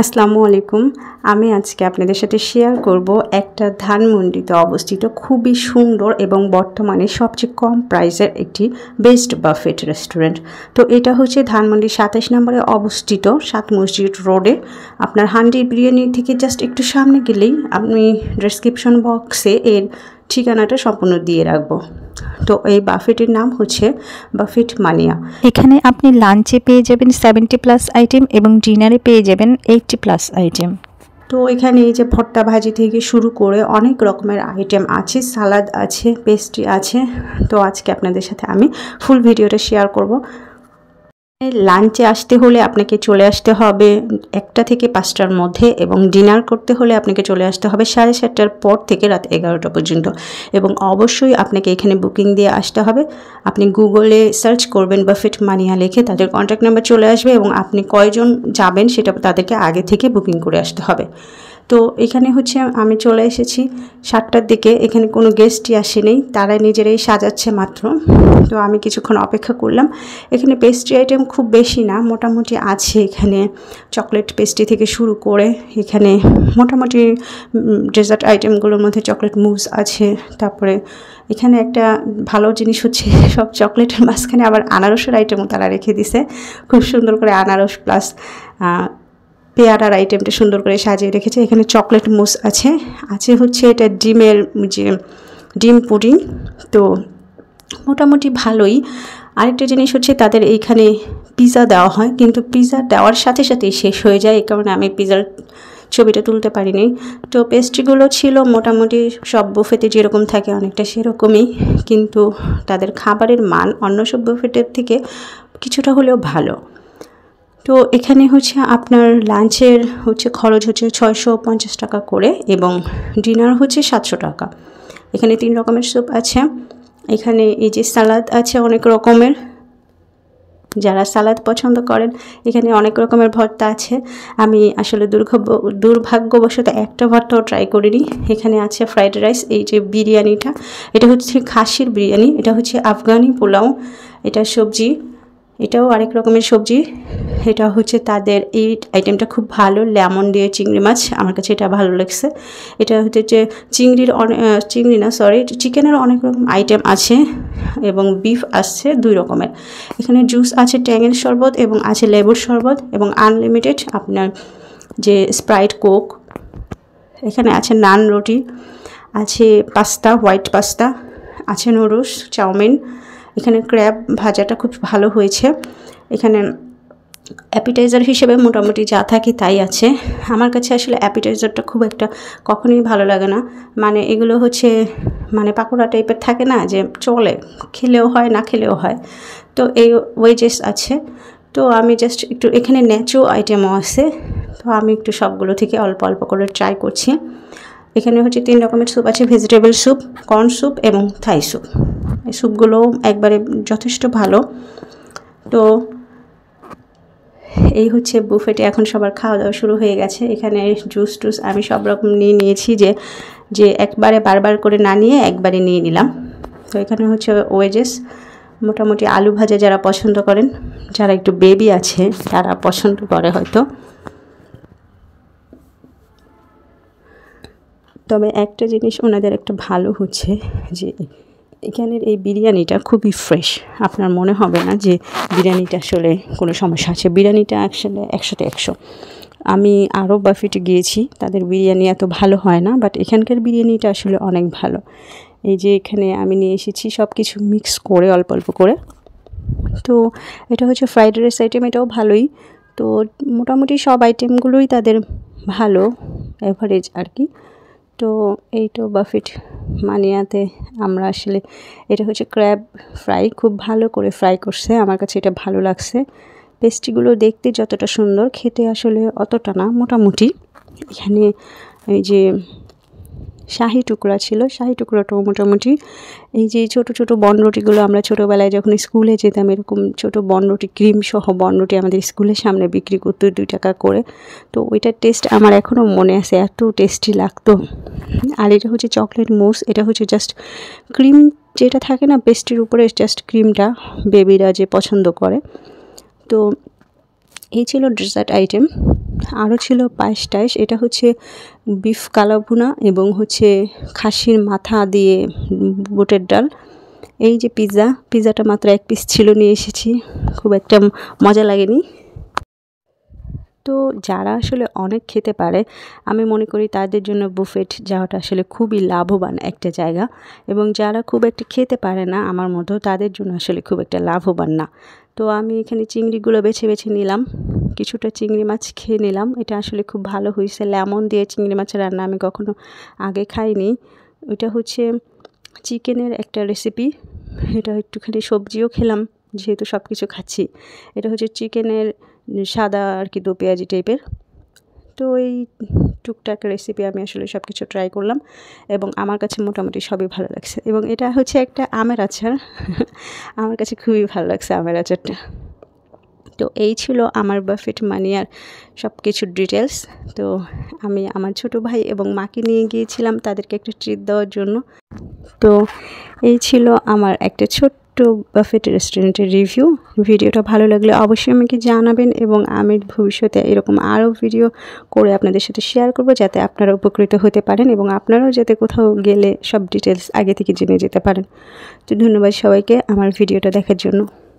আসসালামু আলাইকুম। আমি আজকে আপনাদের সাথে শেয়ার করব একটা ধানমন্ডিতে অবস্থিত খুবই সুন্দর এবং বর্তমানে সবচেয়ে কম প্রাইসের একটি বেস্ট বাফেট রেস্টুরেন্ট। তো এটা হচ্ছে ধানমন্ডি 27 নম্বরে অবস্থিত, 7 মসজিদ রোডে। আপনার হান্ডি বিরিয়ানি থেকে জাস্ট একটু সামনে গেলেই আমি ডেসক্রিপশন বক্সে এর ঠিকানাটা সম্পূর্ণ দিয়ে রাখবো। তো এই বাফেটের নাম হচ্ছে বাফেট মানিয়া। এখানে আপনি লাঞ্চে পেয়ে যাবেন 70+ আইটেম এবং ডিনারে পেয়ে যাবেন 80+ আইটেম। তো এখানে এই যে ভর্তা ভাজি থেকে শুরু করে অনেক রকমের আইটেম আছে, সালাদ আছে, পেস্ট্রি আছে। তো আজকে আপনাদের সাথে আমি ফুল ভিডিওটা শেয়ার করব। লাঞ্চে আসতে হলে আপনাকে চলে আসতে হবে 1টা থেকে 5টার মধ্যে, এবং ডিনার করতে হলে আপনাকে চলে আসতে হবে 7:30টার পর থেকে রাত 11টা পর্যন্ত। এবং অবশ্যই আপনাকে এখানে বুকিং দিয়ে আসতে হবে। আপনি গুগলে সার্চ করবেন বাফেট মানিয়া লিখে, তাদের কন্ট্যাক্ট নাম্বার চলে আসবে এবং আপনি কয়জন যাবেন সেটা তাদেরকে আগে থেকে বুকিং করে আসতে হবে। তো এখানে হচ্ছে আমি চলে এসেছি 7টার দিকে। এখানে কোনো গেস্টই আসেনি, তারা নিজেরাই সাজাচ্ছে মাত্র। তো আমি কিছুক্ষণ অপেক্ষা করলাম। এখানে পেস্ট্রি আইটেম খুব বেশি না, মোটামুটি আছে। এখানে চকলেট পেস্ট্রি থেকে শুরু করে এখানে মোটামুটি ডেজার্ট আইটেমগুলোর মধ্যে চকলেট মুস আছে। তারপরে এখানে একটা ভালো জিনিস হচ্ছে সব চকলেটের মাঝখানে আবার আনারসের আইটেমও তারা রেখে দিছে, খুব সুন্দর করে আনারস প্লাস পেয়ারার আইটেমটা সুন্দর করে সাজিয়ে রেখেছে। এখানে চকলেট মুস আছে হচ্ছে এটা ডিমের যে ডিম পুডিং। তো মোটামুটি ভালোই। আরেকটা জিনিস হচ্ছে তাদের এইখানে পিৎজা দেওয়া হয়, কিন্তু পিৎজা দেওয়ার সাথে সাথেই শেষ হয়ে যায়, এই কারণে আমি পিৎজার ছবিটা তুলতে পারিনি। তো পেস্ট্রিগুলো ছিল মোটামুটি সব বুফেতে যেরকম থাকে অনেকটা সেরকমই, কিন্তু তাদের খাবারের মান অন্য সব বুফেটের থেকে কিছুটা হলেও ভালো। তো এখানে হচ্ছে আপনার লাঞ্চের হচ্ছে খরচ হচ্ছে 650 টাকা করে এবং ডিনার হচ্ছে 700 টাকা। এখানে 3 রকমের স্যুপ আছে। এখানে এই যে সালাদ আছে অনেক রকমের, যারা সালাদ পছন্দ করেন। এখানে অনেক রকমের ভর্তা আছে। আমি আসলে দুর্ভাগ্যবশত একটা ভর্তাও ট্রাই করিনি। এখানে আছে ফ্রাইড রাইস, এই যে বিরিয়ানিটা, এটা হচ্ছে খাসির বিরিয়ানি, এটা হচ্ছে আফগানি পোলাও, এটা সবজি, এটাও আরেক রকমের সবজি। এটা হচ্ছে তাদের এই আইটেমটা খুব ভালো, লেমন দিয়ে চিংড়ি মাছ, আমার কাছে এটা ভালো লাগছে। এটা হচ্ছে যে চিকেনের অনেক রকম আইটেম আছে এবং বিফ আসছে 2 রকমের। এখানে জুস আছে, ট্যাঙের শরবত এবং আছে লেবুর শরবত এবং আনলিমিটেড আপনার যে স্প্রাইট কোক। এখানে আছে নান রুটি, আছে পাস্তা, হোয়াইট পাস্তা, আছে নুডলস, চাউমিন। এখানে ক্র্যাব ভাজাটা খুব ভালো হয়েছে। এখানে অ্যাপিটাইজার হিসেবে মোটামুটি যা থাকে তাই আছে। আমার কাছে আসলে অ্যাপিটাইজারটা খুব একটা কখনোই ভালো লাগে না, মানে এগুলো হচ্ছে মানে পাকোড়া টাইপের থাকে না, যে চলে, খেলেও হয় না খেলেও হয়। তো এই ওয়েজেস আছে। তো আমি জাস্ট একটু, এখানে ন্যাচো আইটেমও আছে, তো আমি একটু সবগুলো থেকে অল্প অল্প করে ট্রাই করছি। এখানে হচ্ছে 3 রকমের স্যুপ আছে, ভেজিটেবল স্যুপ, কর্ন স্যুপ এবং থাই স্যুপ। এই স্যুপগুলো একবারে যথেষ্ট ভালো। তো এই হচ্ছে বুফেটে এখন সবার খাওয়া দাওয়া শুরু হয়ে গেছে। এখানে জুস টুস আমি সব রকম নিয়েছি, যে একবারে বারবার করে না নিয়ে একবারে নিয়ে নিলাম। তো এখানে হচ্ছে ওয়েজেস, মোটামুটি আলু ভাজা যারা পছন্দ করেন, যারা একটু বেবি আছে তারা পছন্দ করে হয়তো। তবে একটা জিনিস ওনাদের একটা ভালো হচ্ছে যে এখানের এই বিরিয়ানিটা খুবই ফ্রেশ। আপনার মনে হবে না যে বিরিয়ানিটা আসলে কোনো সমস্যা আছে। বিরিয়ানিটা আসলে 100তে 100। আমি আরও বাফেটে গিয়েছি, তাদের বিরিয়ানি এত ভালো হয় না, বাট এখানকার বিরিয়ানিটা আসলে অনেক ভালো। এই যে এখানে আমি নিয়ে এসেছি সব কিছু মিক্স করে অল্প অল্প করে। তো এটা হচ্ছে ফ্রাইড রাইস আইটেম, এটাও ভালোই। তো মোটামুটি সব আইটেমগুলোই তাদের ভালো, অ্যাভারেজ আর কি। তো এই তো বাফেট মানিয়াতে আমরা আসলে, এটা হচ্ছে ক্র্যাব ফ্রাই, খুব ভালো করে ফ্রাই করছে, আমার কাছে এটা ভালো লাগছে। পেস্ট্রিগুলো দেখতে যতটা সুন্দর, খেতে আসলে অতটা না, মোটামুটি। এখানে এই যে শাহি টুকরা ছিল, শাহি টুকরাটাও মোটামুটি। এই যে ছোট ছোট বনরুটিগুলো আমরা ছোটোবেলায় যখন স্কুলে যেতাম, এরকম ছোট বনরুটি, ক্রিম সহ বনরুটি আমাদের স্কুলের সামনে বিক্রি করতো 2 টাকা করে। তো ওইটার টেস্ট আমার এখনও মনে আছে, এত টেস্টি লাগতো। আর এটা হচ্ছে চকলেট মুস, এটা হচ্ছে জাস্ট ক্রিম যেটা থাকে না পেস্ট্রির উপরে, জাস্ট ক্রিমটা বেবিরা যে পছন্দ করে। তো এই ছিল ডেজার্ট আইটেম। আরও ছিল পায়েস টায়েস। এটা হচ্ছে বিফ কালা ভুনা এবং হচ্ছে খাসির মাথা দিয়ে বুটের ডাল। এই যে পিৎজাটা মাত্র 1 পিস ছিল, নিয়ে এসেছি, খুব একটা মজা লাগেনি। তো যারা আসলে অনেক খেতে পারে, আমি মনে করি তাদের জন্য বুফেট যাওয়াটা আসলে খুবই লাভবান একটা জায়গা, এবং যারা খুব একটা খেতে পারে না আমার মতো, তাদের জন্য আসলে খুব একটা লাভবান না। তো আমি এখানে চিংড়িগুলো বেছে বেছে নিলাম, কিছুটা চিংড়ি মাছ খেয়ে নিলাম। এটা আসলে খুব ভালো হয়েছে। লেমন দিয়ে চিংড়ি মাছের রান্না আমি কখনো আগে খাইনি। ওইটা হচ্ছে চিকেনের একটা রেসিপি। এটা একটুখানি সবজিও খেলাম, যেহেতু সব কিছু খাচ্ছি। এটা হচ্ছে চিকেনের সাদা আর কি, দো পেঁয়াজি টাইপের। তো এই টুকটাক রেসিপি আমি আসলে সব কিছু ট্রাই করলাম, এবং আমার কাছে মোটামুটি সবই ভালো লাগছে। এবং এটা হচ্ছে একটা আমের আচার। আমার কাছে খুবই ভালো লাগছে আমের আচারটা। তো এই ছিল আমার বাফেট মানিয়ার সব কিছুর ডিটেলস। তো আমি আমার ছোটো ভাই এবং মাকে নিয়ে গিয়েছিলাম তাদেরকে একটা ট্রিট দেওয়ার জন্য। তো এই ছিল আমার একটা ছোট্ট বাফেট রেস্টুরেন্টের রিভিউ। ভিডিওটা ভালো লাগলে অবশ্যই আমাকে জানাবেন, এবং আমি ভবিষ্যতে এরকম আরও ভিডিও করে আপনাদের সাথে শেয়ার করব, যাতে আপনারা উপকৃত হতে পারেন এবং আপনারাও যাতে কোথাও গেলে সব ডিটেলস আগে থেকে জেনে যেতে পারেন। তো ধন্যবাদ সবাইকে আমার ভিডিওটা দেখার জন্য।